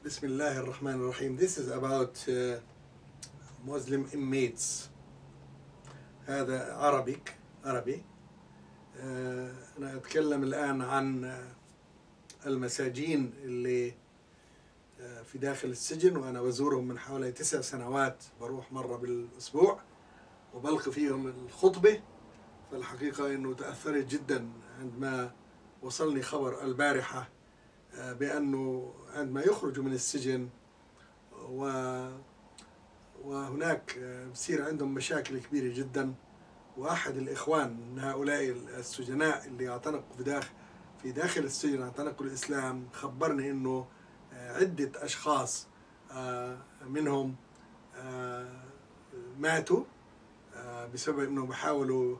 بسم الله الرحمن الرحيم. This is about Muslim inmates. هذا عربي. أنا أتكلم الآن عن المساجين اللي في داخل السجن، وأنا بزورهم من حوالي 9 سنوات، بروح مرة بالأسبوع وبلقي فيهم الخطبة. فالحقيقة أنه تأثرت جدا عندما وصلني خبر البارحة بأنه عندما يخرجوا من السجن وهناك بصير عندهم مشاكل كبيرة جدا. وأحد الإخوان من هؤلاء السجناء اللي اعتنقوا في داخل السجن اعتنقوا الإسلام خبرني أنه عدة أشخاص منهم ماتوا بسبب أنه بيحاولوا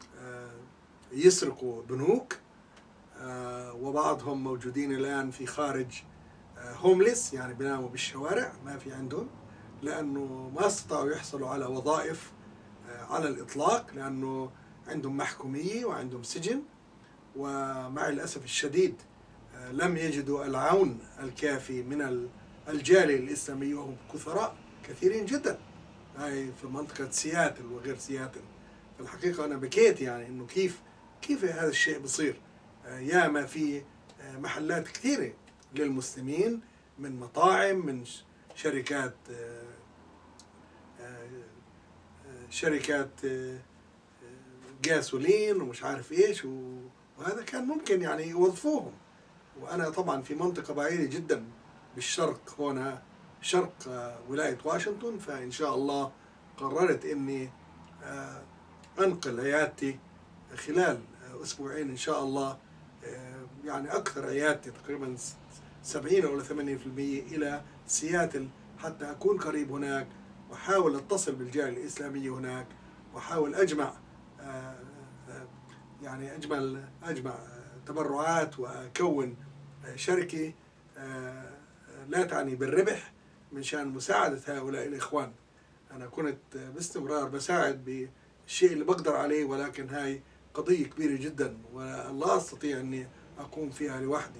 يسرقوا بنوك، وبعضهم موجودين الآن في خارج هومليس، يعني بيناموا بالشوارع، ما في عندهم، لأنه ما استطاعوا يحصلوا على وظائف على الإطلاق، لأنه عندهم محكومية وعندهم سجن. ومع الأسف الشديد لم يجدوا العون الكافي من الجالية الإسلامية، وهم كثراء كثيرين جدا هاي في منطقة سياتل وغير سياتل. فالحقيقة أنا بكيت، يعني إنه كيف هذا الشيء بصير. ياما في محلات كثيرة للمسلمين، من مطاعم، من شركات جاسولين ومش عارف ايش، وهذا كان ممكن يعني يوظفوهم. وانا طبعا في منطقة بعيدة جدا بالشرق، هنا شرق ولاية واشنطن، فان شاء الله قررت اني انقل عيادتي خلال اسبوعين ان شاء الله، يعني اكثر عيادتي تقريبا 70 أو 80% الى سياتل، حتى اكون قريب هناك، واحاول اتصل بالجالية الاسلامية هناك، واحاول اجمع اجمع تبرعات، واكون شركة لا تعني بالربح من شان مساعدة هؤلاء الاخوان. انا كنت باستمرار بساعد بالشيء اللي بقدر عليه، ولكن هاي قضية كبيرة جدا ولا أستطيع أني أقوم فيها لوحدي.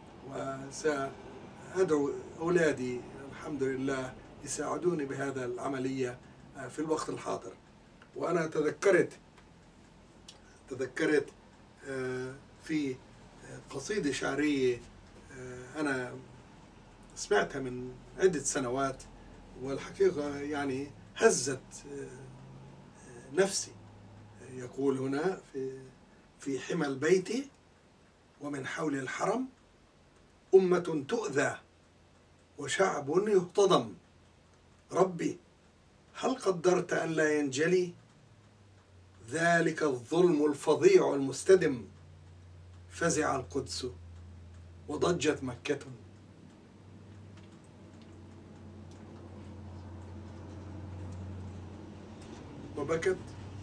وسأدعو أولادي الحمد لله يساعدوني بهذا العملية في الوقت الحاضر. وأنا تذكرت في قصيدة شعرية أنا سمعتها من عدة سنوات، والحقيقة يعني هزت نفسي. يقول هنا في حمى البيت ومن حول الحرم أمة تؤذى وشعب يهتضم، ربي هل قدرت أن لا ينجلي ذلك الظلم الفظيع المستدم؟ فزع القدس وضجت مكة. وبكت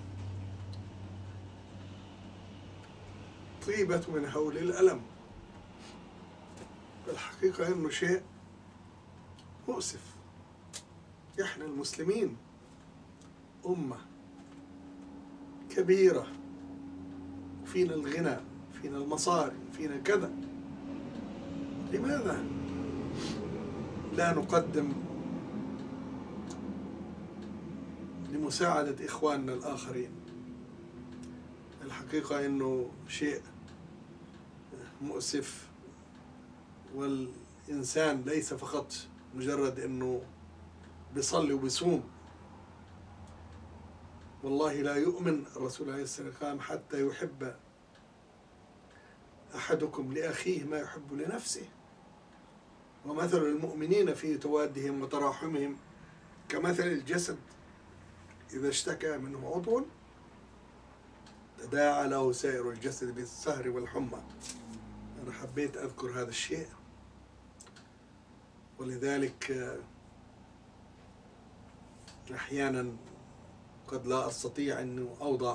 طيبة من هول الألم. الحقيقة إنه شيء مؤسف. إحنا المسلمين أمة كبيرة، وفينا الغنى، فينا المصاري، فينا كذا، لماذا لا نقدم لمساعدة إخواننا الآخرين؟ الحقيقة إنه شيء مؤسف. والإنسان ليس فقط مجرد إنه بيصلي وبيصوم، والله لا يؤمن الرسول عليه الصلاة والسلام حتى يحب أحدكم لأخيه ما يحب لنفسه. ومثل المؤمنين في توادهم وتراحمهم كمثل الجسد إذا اشتكى منه عضو تداعى له سائر الجسد بالسهر والحمى. أنا حبيت أذكر هذا الشيء، ولذلك أحيانا قد لا أستطيع أن أوضع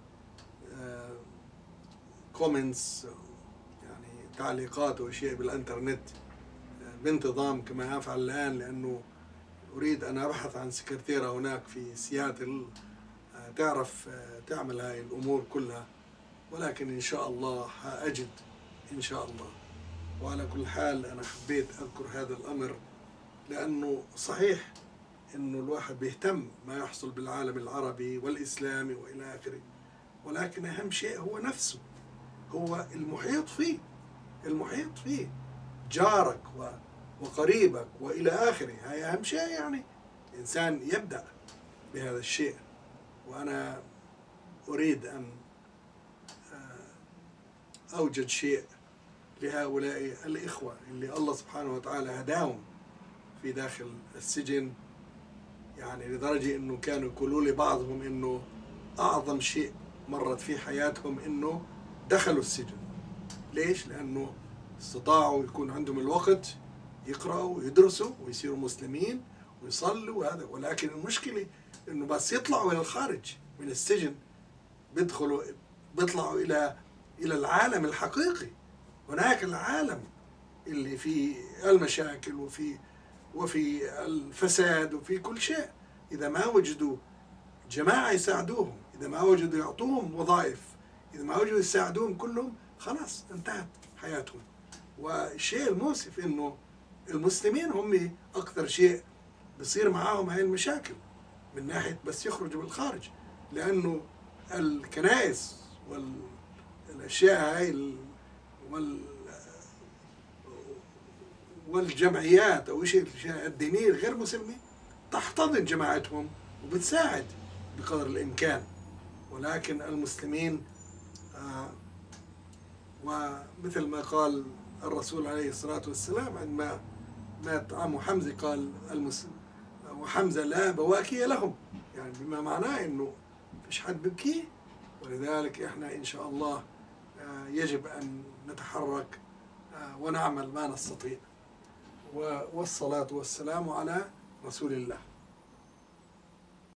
كومنتس، يعني تعليقات وشيء بالإنترنت بانتظام كما أفعل الآن، لأنه أريد أن أبحث عن سكرتيرة هناك في سياتل تعرف تعمل هاي الأمور كلها، ولكن إن شاء الله أجد إن شاء الله. وعلى كل حال أنا حبيت أذكر هذا الأمر لأنه صحيح إنه الواحد بيهتم ما يحصل بالعالم العربي والإسلامي وإلى آخره، ولكن أهم شيء هو نفسه، هو المحيط فيه جارك وقريبك وإلى آخره. هاي أهم شيء، يعني إنسان يبدأ بهذا الشيء. وأنا أريد أن أوجد شيء لهؤلاء الإخوة اللي الله سبحانه وتعالى هداهم في داخل السجن، يعني لدرجة إنه كانوا يقولوا لي بعضهم إنه أعظم شيء مرت في حياتهم إنه دخلوا السجن. ليش؟ لأنه استطاعوا يكون عندهم الوقت يقرأوا ويدرسوا ويصيروا مسلمين ويصلوا وهذا. ولكن المشكلة إنه بس يطلعوا إلى الخارج من السجن بيطلعوا إلى العالم الحقيقي. هناك العالم اللي فيه المشاكل وفي الفساد وفي كل شيء. إذا ما وجدوا جماعة يساعدوهم، إذا ما وجدوا يعطوهم وظائف، إذا ما وجدوا يساعدوهم كلهم، خلاص انتهت حياتهم. والشيء المؤسف إنه المسلمين هم أكثر شيء بصير معاهم هاي المشاكل من ناحية بس يخرجوا بالخارج، لأنه الكنائس والأشياء هاي والجمعيات أو شيء الدينية الغير مسلمة تحتضن جماعتهم وبتساعد بقدر الإمكان. ولكن المسلمين ومثل ما قال الرسول عليه الصلاة والسلام عندما مات عمه حمزة قال وحمزة لا بواكي لهم، يعني بما معناه إنه فيش حد ببكيه. ولذلك إحنا إن شاء الله يجب أن نتحرك ونعمل ما نستطيع. والصلاة والسلام على رسول الله.